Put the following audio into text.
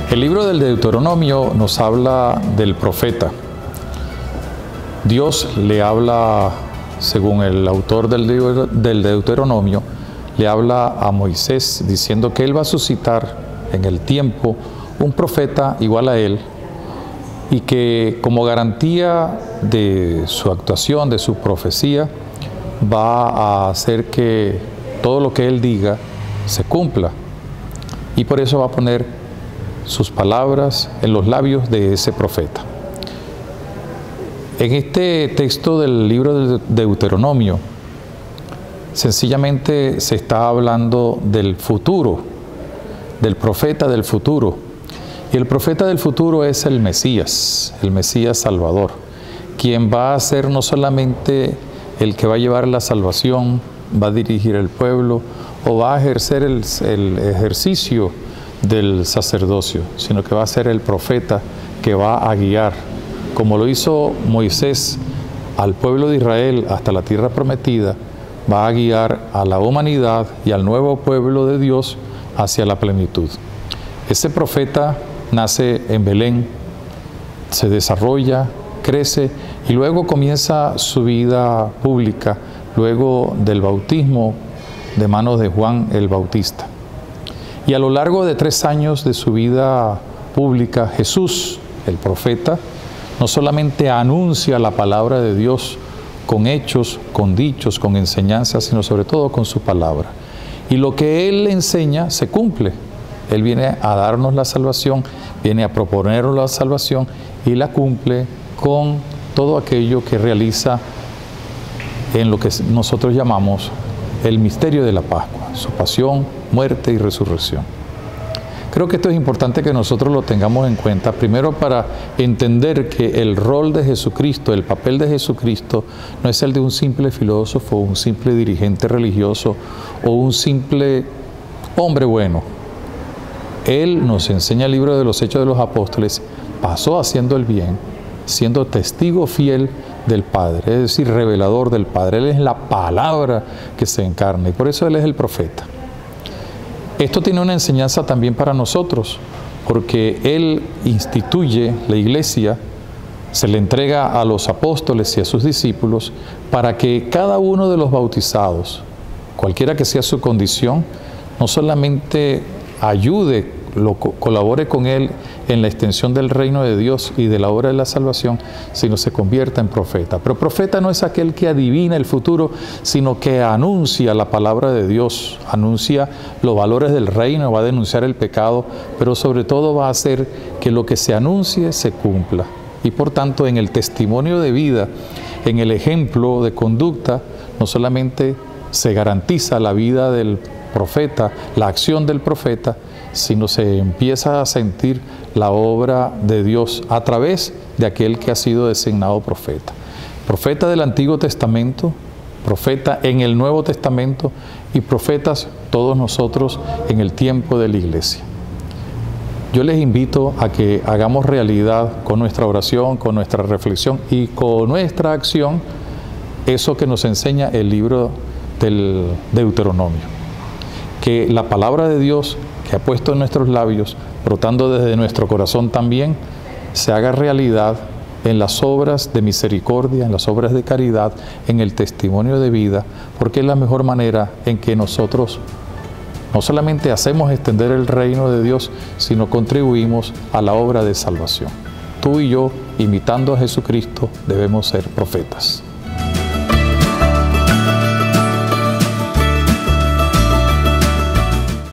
El libro del Deuteronomio nos habla del profeta. Dios le habla, según el autor del Deuteronomio, le habla a Moisés diciendo que él va a suscitar en el tiempo un profeta igual a él y que como garantía de su actuación, de su profecía, va a hacer que todo lo que él diga se cumpla. Y por eso va a poner sus palabras en los labios de ese profeta. En este texto del libro del Deuteronomio, sencillamente se está hablando del futuro, del profeta del futuro. Y el profeta del futuro es el Mesías Salvador, quien va a ser no solamente el que va a llevar la salvación, va a dirigir el pueblo o va a ejercer el ejercicio del sacerdocio, sino que va a ser el profeta que va a guiar, como lo hizo Moisés al pueblo de Israel hasta la tierra prometida, va a guiar a la humanidad y al nuevo pueblo de Dios hacia la plenitud. Ese profeta nace en Belén, se desarrolla, crece y luego comienza su vida pública, luego del bautismo de manos de Juan el Bautista. Y a lo largo de 3 años de su vida pública, Jesús, el profeta, no solamente anuncia la palabra de Dios con hechos, con dichos, con enseñanzas, sino sobre todo con su palabra. Y lo que Él enseña se cumple. Él viene a darnos la salvación, viene a proponernos la salvación y la cumple con todo aquello que realiza en lo que nosotros llamamos el misterio de la Pascua, su pasión, muerte y resurrección. Creo que esto es importante que nosotros lo tengamos en cuenta, primero para entender que el rol de Jesucristo, el papel de Jesucristo, no es el de un simple filósofo, un simple dirigente religioso o un simple hombre bueno. Él nos enseña el libro de los Hechos de los Apóstoles, pasó haciendo el bien, siendo testigo fiel del Padre, es decir, revelador del Padre. Él es la palabra que se encarna y por eso Él es el profeta. Esto tiene una enseñanza también para nosotros, porque Él instituye la iglesia, se le entrega a los apóstoles y a sus discípulos para que cada uno de los bautizados, cualquiera que sea su condición, no solamente ayude, colabore con Él en la extensión del reino de Dios y de la obra de la salvación, sino se convierta en profeta. Pero profeta no es aquel que adivina el futuro, sino que anuncia la palabra de Dios, anuncia los valores del reino, va a denunciar el pecado, pero sobre todo va a hacer que lo que se anuncie se cumpla. Y por tanto, en el testimonio de vida, en el ejemplo de conducta, no solamente se garantiza la vida del profeta, la acción del profeta, sino se empieza a sentir la obra de Dios a través de aquel que ha sido designado profeta. Profeta del Antiguo Testamento, profeta en el Nuevo Testamento y profetas todos nosotros en el tiempo de la iglesia. Yo les invito a que hagamos realidad con nuestra oración, con nuestra reflexión y con nuestra acción eso que nos enseña el libro del Deuteronomio. Que la palabra de Dios que ha puesto en nuestros labios, brotando desde nuestro corazón también, se haga realidad en las obras de misericordia, en las obras de caridad, en el testimonio de vida, porque es la mejor manera en que nosotros no solamente hacemos extender el reino de Dios, sino contribuimos a la obra de salvación. Tú y yo, imitando a Jesucristo, debemos ser profetas.